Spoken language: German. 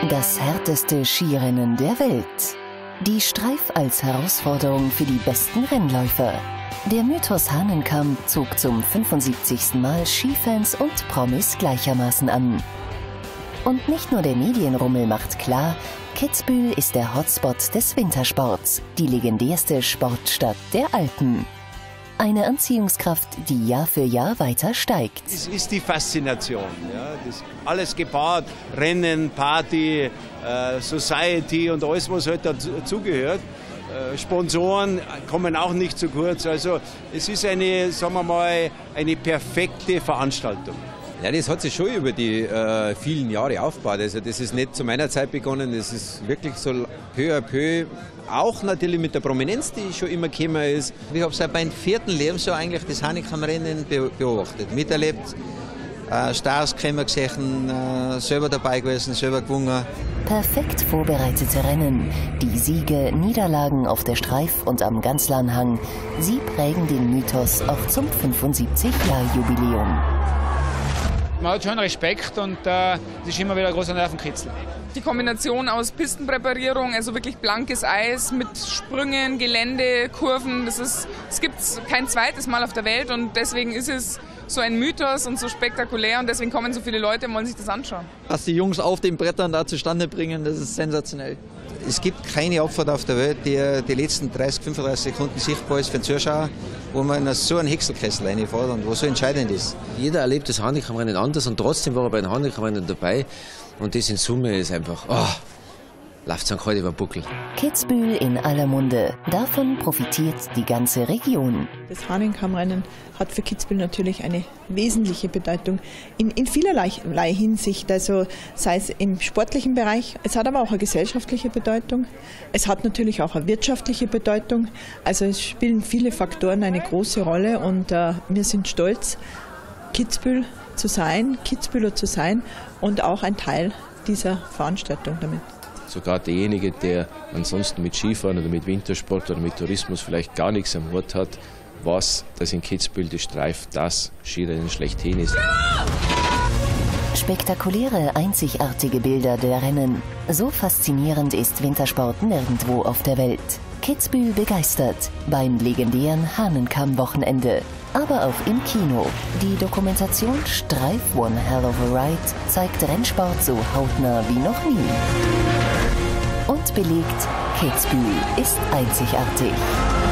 Das härteste Skirennen der Welt. Die Streif als Herausforderung für die besten Rennläufer. Der Mythos Hahnenkamm zog zum 75. Mal Skifans und Promis gleichermaßen an. Und nicht nur der Medienrummel macht klar, Kitzbühel ist der Hotspot des Wintersports, die legendärste Sportstadt der Alpen. Eine Anziehungskraft, die Jahr für Jahr weiter steigt. Es ist die Faszination. Ja? Das alles gepaart, Rennen, Party, Society und alles, was halt dazugehört. Sponsoren kommen auch nicht zu kurz. Also es ist eine, sagen wir mal, eine perfekte Veranstaltung. Ja, das hat sich schon über die vielen Jahre aufgebaut. Also das ist nicht zu meiner Zeit begonnen, das ist wirklich so peu à peu. Auch natürlich mit der Prominenz, die schon immer gekommen ist. Ich habe seit meinem 4. Lebensjahr eigentlich das Hahnenkamm-Rennen beobachtet, miterlebt, Stars gesehen, selber dabei gewesen, selber gewonnen. Perfekt vorbereitete Rennen, die Siege, Niederlagen auf der Streif und am Ganslanhang, sie prägen den Mythos auch zum 75-Jahr-Jubiläum. Man hat schon Respekt und es ist immer wieder ein großer Nervenkitzel. Die Kombination aus Pistenpräparierung, also wirklich blankes Eis mit Sprüngen, Gelände, Kurven, das gibt es kein zweites Mal auf der Welt und deswegen ist es so ein Mythos und so spektakulär und deswegen kommen so viele Leute und wollen sich das anschauen. Was die Jungs auf den Brettern da zustande bringen, das ist sensationell. Es gibt keine Abfahrt auf der Welt, die die letzten 30, 35 Sekunden sichtbar ist für den Zuschauer, wo man in so einen Häckselkessel reinfährt und wo so entscheidend ist. Jeder erlebt das Hahnenkammrennen anders und trotzdem war er bei den Hahnenkammrennen dabei. Und das in Summe ist einfach, läuft St. Heute über den Buckel. Kitzbühel in aller Munde. Davon profitiert die ganze Region. Das Hahnenkammrennen hat für Kitzbühel natürlich eine wesentliche Bedeutung in vielerlei Hinsicht. Also sei es im sportlichen Bereich, es hat aber auch eine gesellschaftliche Bedeutung. Es hat natürlich auch eine wirtschaftliche Bedeutung. Also es spielen viele Faktoren eine große Rolle und wir sind stolz, Kitzbühler zu sein und auch ein Teil dieser Veranstaltung damit. Sogar derjenige, der ansonsten mit Skifahren oder mit Wintersport oder mit Tourismus vielleicht gar nichts am Hut hat, weiß, dass in Kitzbühel die Streif das Skirennen schlechthin ist. Spektakuläre, einzigartige Bilder der Rennen. So faszinierend ist Wintersport nirgendwo auf der Welt. Kitzbühel begeistert beim legendären Hahnenkamm-Wochenende. Aber auch im Kino. Die Dokumentation Streif One Hell of a Ride zeigt Rennsport so hautnah wie noch nie. Und belegt, Kitzbühel ist einzigartig.